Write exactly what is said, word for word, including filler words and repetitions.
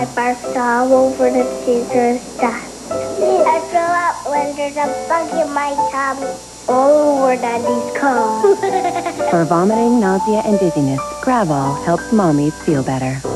I barfed all over the teacher's desk. I throw up when there's a bug in my tummy. All over Daddy's car. For vomiting, nausea, and dizziness, Gravol helps mommies feel better.